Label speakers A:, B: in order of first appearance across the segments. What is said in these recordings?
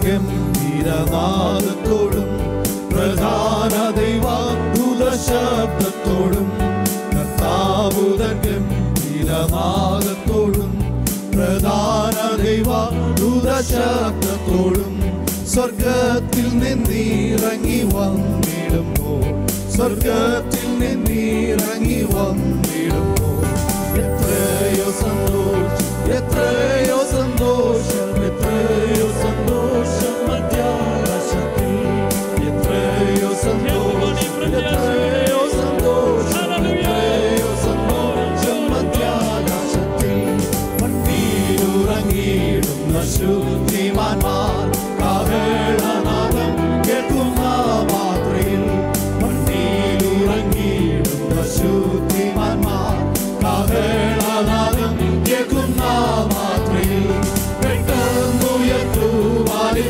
A: ഗംഭീരനാദത്തോടും പ്രധാന ദൈവദൂത ശബ്ദത്തോടും കർത്താവുതൻ ഗംഭീരനാദത്തോടും പ്രധാന ദൈവദൂത ശബ്ദത്തോടും സ്വർഗത്തിൽ നിന്നിറങ്ങി വന്നിടുമ്പോൾ സ്വർഗത്തിൽ നിന്നിറങ്ങി വന്നിടുമ്പോൾ എത്രയോ സന്തോഷം എത്രയോ സന്തോഷം എത്രയോ സന്തോഷം മധ്യാകാശത്തിൽ എത്രയോ സന്തോഷം എത്രയോ സന്തോഷം എത്രയോ സന്തോഷം മധ്യാകാശത്തിൽ വണ്ടിയിലുറങ്ങിയിടുന്ന ശുദ്ധിമാന്മാർ കാഹളനാദം കേൾക്കുന്ന മാത്രയിൽ വണ്ടിയിലുറങ്ങിയിടുന്ന ശുദ്ധിമാന്മാർ കാഹളനാദം കേൾക്കുന്ന മാത്രയിൽ പെട്ടെന്നുയർത്തുവാനിൽ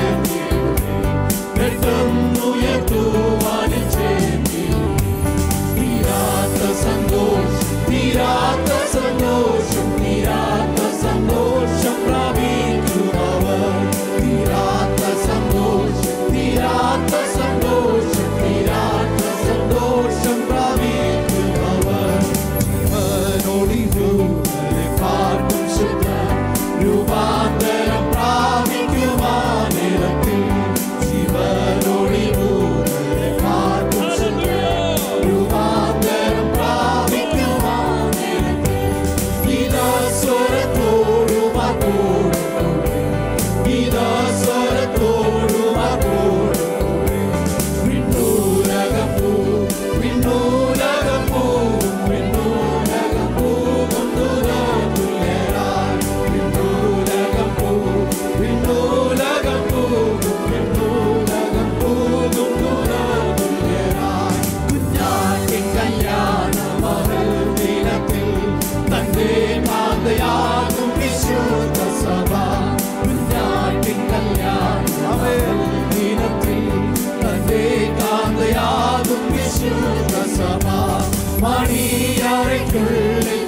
A: ചേർത്തി തീരാത്ത സന്തോഷം തീരാത്ത സന്തോഷം തീരാത്ത സന്തോഷം പ്രാപിക്കുന്നവർ തീരാത്ത സന്തോഷം തീരാത്ത സന്തോഷം തീരാത്ത സന്തോഷം പ്രാപിക്കുന്നവർ ജീവനോടിലൂടെ പാർക്കും ശുദ്ധ രൂപാന്തരം പ്രാപിക്കുവാനിടത്തിൽ ജീവനോടിലൂടെ പാർക്കും ശുദ്ധ രൂപാന്തരം പ്രാപിക്കുവാനിടത്തിൽ ഗീതസ്വരത്തോടും അപ്പോഴും ഗീതസ്വരത്തോടും അപ്പോഴും വിണ്ണൂലകം പോവും വിണ്ണൂലകം പോവും വിണ്ണൂലകം പോവും തുല്യരായി വിണ്ണൂലകം പോവും വിണ്ണൂലകം പോവും വിണ്ണൂലകം പോവും തുല്യരായി കുഞ്ഞാട്ടിൻ കല്യാണ മഹൽ ദിനത്തിൽ തന്റെ മാതയാകും വിശുദ്ധ സഭ കുഞ്ഞാട്ടിൻ കല്യാണ മഹൽ ദിനത്തിൽ തന്റെ കാന്തയാകും വിശുദ്ധ സഭ മണിയറയ്ക്കുള്ളിൽ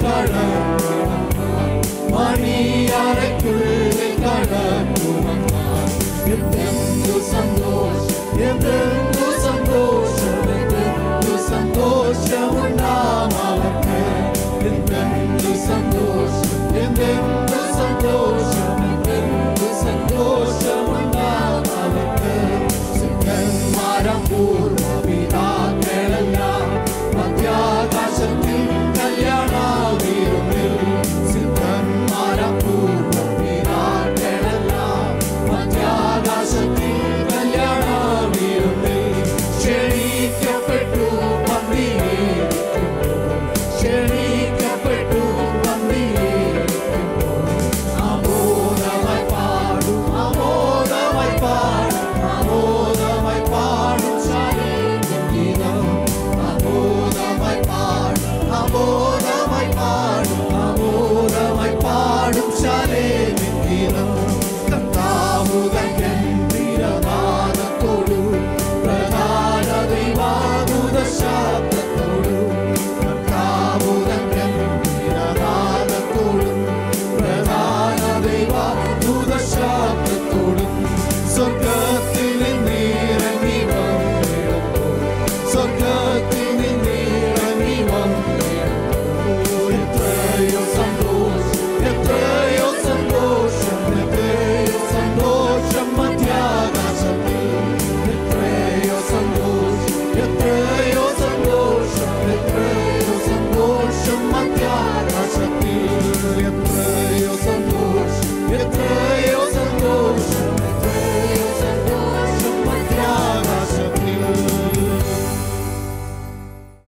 A: മണിയറയ്ക്കുള്ളിൽ കടക്കുമെന്നാൽ എന്തെന്തു സന്തോഷം എന്തെന്തു സന്തോഷം എന്തെന്തു സന്തോഷമുണ്ടാകും